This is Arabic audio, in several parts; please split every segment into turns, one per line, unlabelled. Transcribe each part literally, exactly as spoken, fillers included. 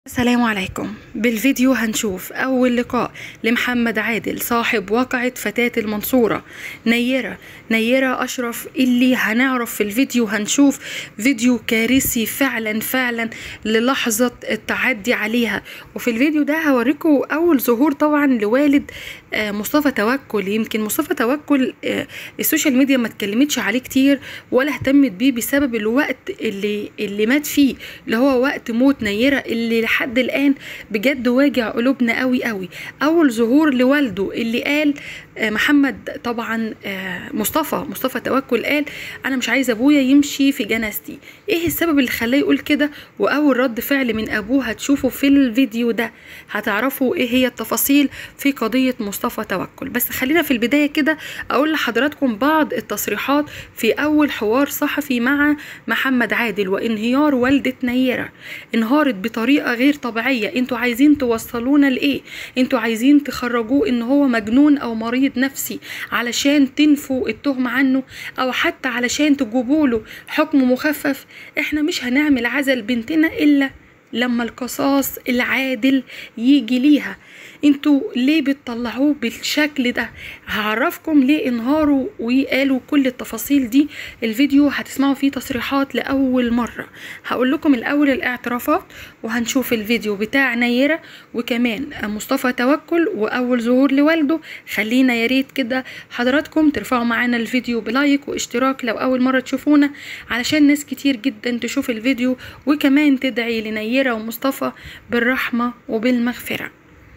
السلام عليكم. بالفيديو هنشوف أول لقاء لمحمد عادل صاحب واقعة فتاة المنصورة نيرة نيرة أشرف، اللي هنعرف في الفيديو. هنشوف فيديو كارثي فعلا فعلا للحظة التعدي عليها. وفي الفيديو ده هوريكم أول ظهور طبعا لوالد مصطفى توكل. يمكن مصطفى توكل السوشيال ميديا ما اتكلمتش عليه كتير ولا اهتمت بيه بسبب الوقت اللي اللي مات فيه، اللي هو وقت موت نيرة، اللي لحد الآن بجد واجع قلوبنا قوي قوي. أول ظهور لوالده اللي قال محمد طبعا مصطفى مصطفى توكل قال أنا مش عايز أبويا يمشي في جنازتي. إيه السبب اللي خلاه يقول كده؟ وأول رد فعل من أبوه هتشوفوا في الفيديو ده، هتعرفوا إيه هي التفاصيل في قضية مصطفى توكل. بس خلينا في البداية كده أقول لحضراتكم بعض التصريحات في أول حوار صحفي مع محمد عادل وانهيار والدة نيرة. انهارت بطريقة غير طبيعية. انتوا عايزين توصلونا لإيه؟ انتوا عايزين تخرجوه إن هو مجنون أو مريض نفسي علشان تنفوا التهمة عنه، أو حتى علشان تجيبوله حكم مخفف. احنا مش هنعمل عزل بنتنا إلا لما القصاص العادل يجي ليها. انتوا ليه بتطلعوه بالشكل ده؟ هعرفكم ليه انهاروا وقالوا كل التفاصيل دي. الفيديو هتسمعوا فيه تصريحات لأول مرة. هقول لكم الأول الاعترافات، وهنشوف الفيديو بتاع نيرة وكمان مصطفى توكل وأول ظهور لوالده. خلينا يا ريت كده حضراتكم ترفعوا معانا الفيديو بلايك واشتراك لو أول مرة تشوفونا، علشان ناس كتير جدا تشوف الفيديو وكمان تدعي لنيرة ومصطفى بالرحمة وبالمغفرة.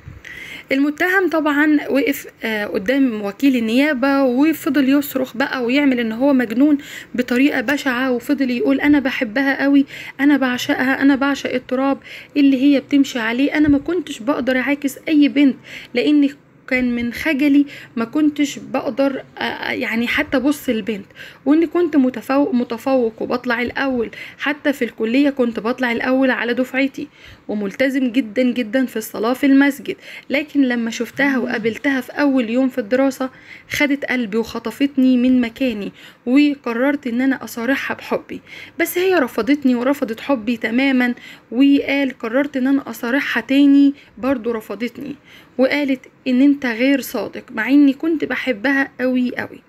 المتهم طبعا وقف قدام وكيل النيابة وفضل يصرخ بقى ويعمل ان هو مجنون بطريقة بشعة، وفضل يقول انا بحبها قوي، انا بعشقها، انا بعشق التراب اللي هي بتمشي عليه. انا ما كنتش بقدر اعاكس اي بنت لاني كان من خجلي ما كنتش بقدر يعني حتى بص البنت، واني كنت متفوق متفوق وبطلع الاول، حتى في الكلية كنت بطلع الاول على دفعتي وملتزم جدا جدا في الصلاة في المسجد. لكن لما شفتها وقابلتها في اول يوم في الدراسة خدت قلبي وخطفتني من مكاني، وقررت ان انا اصارحها بحبي. بس هي رفضتني ورفضت حبي تماما، وقال قررت ان انا اصارحها تاني برضو رفضتني، وقالت ان انت غير صادق، مع اني كنت بحبها قوي قوي.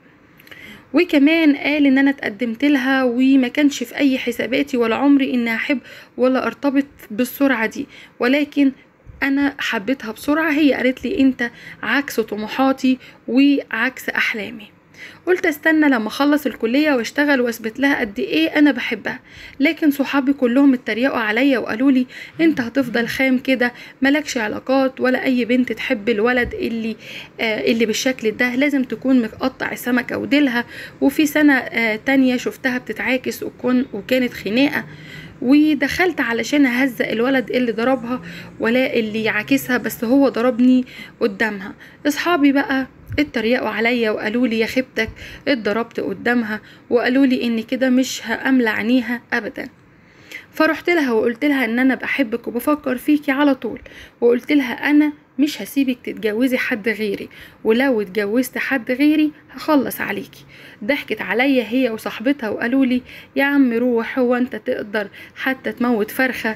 وكمان قال ان انا اتقدمت لها وما كانش في اي حساباتي ولا عمري ان احب ولا ارتبط بالسرعة دي، ولكن انا حبيتها بسرعة. هي قالت لي انت عكس طموحاتي وعكس احلامي. قلت استنى لما اخلص الكليه واشتغل واثبت لها قد ايه انا بحبها. لكن صحابي كلهم اتريقوا عليا وقالوا لي انت هتفضل خام كده، مالكش علاقات ولا اي بنت تحب الولد اللي آه اللي بالشكل ده، لازم تكون مقطع السمكه وديلها. وفي سنه آه تانية شفتها بتتعاكس وكون وكانت خناقه، ودخلت علشان اهزق الولد اللي ضربها ولا اللي يعاكسها، بس هو ضربني قدامها. اصحابي بقى اتريقوا عليا وقالوا لي يا خيبتك اتضربت قدامها، وقالوا لي ان كده مش هاملى عينيها ابدا. فرحت لها وقلت لها ان انا بحبك وبفكر فيكي على طول، وقلت لها انا مش هسيبك تتجوزي حد غيري، ولو اتجوزت حد غيري هخلص عليكي. ضحكت عليا هي وصاحبتها وقالوا لي يا عم روح، هو انت تقدر حتى تموت فرخة؟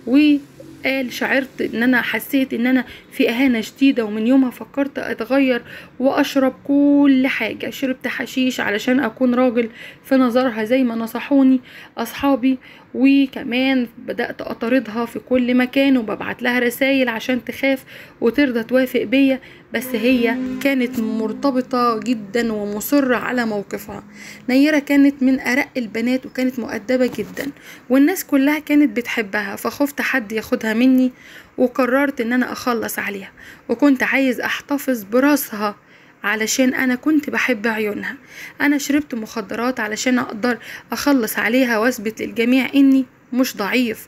وقال شعرت ان انا حسيت ان انا في اهانة شديدة، ومن يومها فكرت اتغير واشرب كل حاجة. شربت حشيش علشان اكون راجل في نظرها زي ما نصحوني اصحابي، وكمان بدأت اطاردها في كل مكان وببعت لها رسائل عشان تخاف وترضى توافق بيا، بس هي كانت مرتبطة جدا ومصرة على موقفها. نيرة كانت من أرق البنات وكانت مؤدبة جدا والناس كلها كانت بتحبها، فخفت حد ياخدها مني وقررت ان انا اخلص عليها، وكنت عايز احتفظ براسها علشان انا كنت بحب عيونها. انا شربت مخدرات علشان اقدر اخلص عليها واثبت للجميع اني مش ضعيف،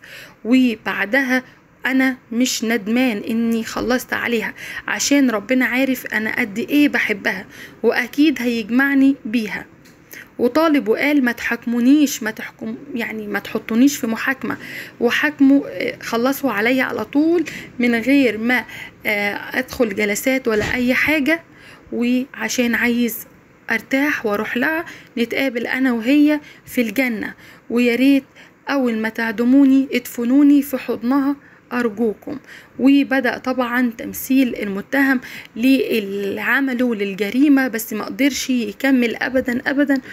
وبعدها انا مش ندمان اني خلصت عليها، عشان ربنا عارف انا قد ايه بحبها واكيد هيجمعني بيها. وطالب وقال ما تحكمونيش، ما تحكم يعني ما تحطونيش في محاكمة، وحكموا خلصوا عليا على طول من غير ما ادخل جلسات ولا اي حاجة، وعشان عايز ارتاح واروح لها نتقابل انا وهي في الجنة، وياريت اول ما تعدموني ادفنوني في حضنها أرجوكم. وبدأ طبعا تمثيل المتهم للي عمله للجريمة، بس ما قدرش يكمل أبدا أبدا،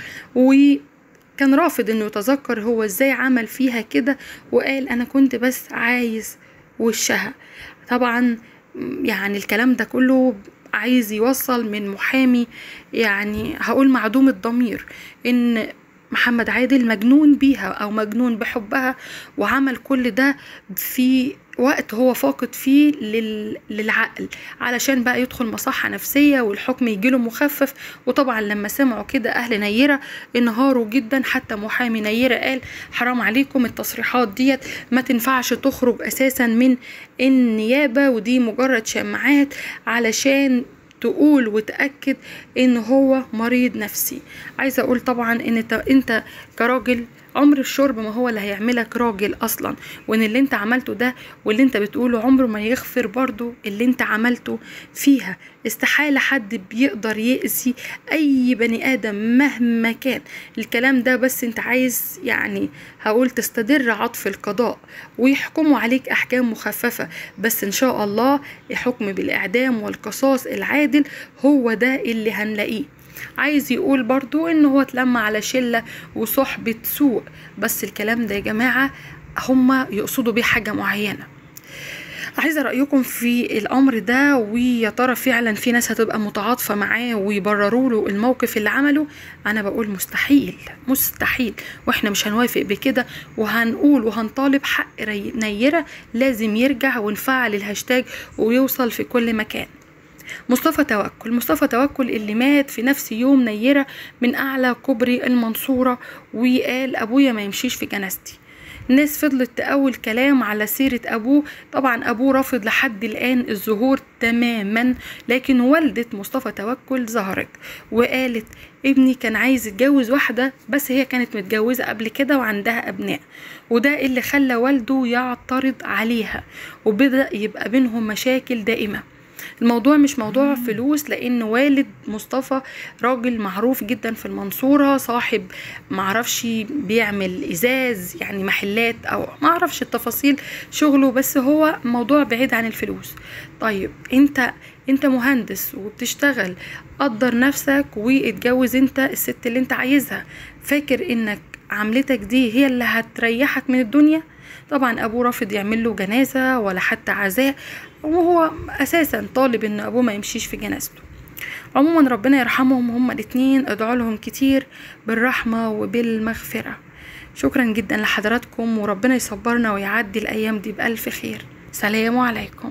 وكان رافض انه يتذكر هو ازاي عمل فيها كده، وقال انا كنت بس عايز وشها. طبعا يعني الكلام ده كله عايز يوصل من محامي يعني هقول معدوم الضمير ان محمد عادل مجنون بيها او مجنون بحبها، وعمل كل ده في وقت هو فاقد فيه لل... للعقل، علشان بقى يدخل مصحة نفسية والحكم يجيله مخفف. وطبعا لما سمعوا كده اهل نيرة انهاروا جدا، حتى محامي نيرة قال حرام عليكم التصريحات ديت ما تنفعش تخرج اساسا من النيابة، ودي مجرد شماعات علشان تقول وتأكد ان هو مريض نفسي. عايزة اقول طبعا ان انت, انت كراجل عمر الشرب ما هو اللي هيعملك راجل اصلا، وان اللي انت عملته ده واللي انت بتقوله عمره ما يغفر برضو اللي انت عملته فيها. استحالة حد بيقدر يأذي اي بني ادم مهما كان. الكلام ده بس انت عايز يعني هقول تستدر عطف القضاء ويحكموا عليك احكام مخففة، بس ان شاء الله الحكم بالاعدام والقصاص العادل هو ده اللي هنلاقيه. عايز يقول برضو ان هو اتلمى على شلة وصحبة سوء، بس الكلام ده يا جماعة هما يقصدوا بيه حاجة معينة. عايزة رأيكم في الأمر ده، ويا ترى فعلا في ناس هتبقى متعاطفة معاه ويبرروا له الموقف اللي عمله؟ أنا بقول مستحيل مستحيل، وإحنا مش هنوافق بكده، وهنقول وهنطالب حق نيرة لازم يرجع، ونفعل الهاشتاج ويوصل في كل مكان. مصطفى توكل مصطفى توكل اللي مات في نفس يوم نيرة من أعلى كوبري المنصورة، وقال أبويا ما يمشيش في جنازتي. الناس فضلت تقول كلام على سيرة أبوه، طبعا أبوه رافض لحد الآن الظهور تماما، لكن والدة مصطفى توكل ظهرت وقالت ابني كان عايز يتجوز واحدة بس هي كانت متجوزة قبل كده وعندها أبناء، وده اللي خلى والده يعترض عليها وبدأ يبقى بينهم مشاكل دائمة. الموضوع مش موضوع فلوس، لان والد مصطفى راجل معروف جدا في المنصورة، صاحب معرفش بيعمل ازاز يعني محلات او معرفش التفاصيل شغله، بس هو موضوع بعيد عن الفلوس. طيب انت انت مهندس وبتشتغل، قدر نفسك واتجوز انت الست اللي انت عايزها، فاكر انك عملتك دي هي اللي هتريحك من الدنيا؟ طبعا ابوه رافض يعمل له جنازة ولا حتى عزاء، وهو اساسا طالب ان ابوه ما يمشيش في جنازته. عموما ربنا يرحمهم هما الاتنين، ادعوا لهم كتير بالرحمة وبالمغفرة. شكرا جدا لحضراتكم، وربنا يصبرنا ويعدي الايام دي بألف خير. سلام عليكم.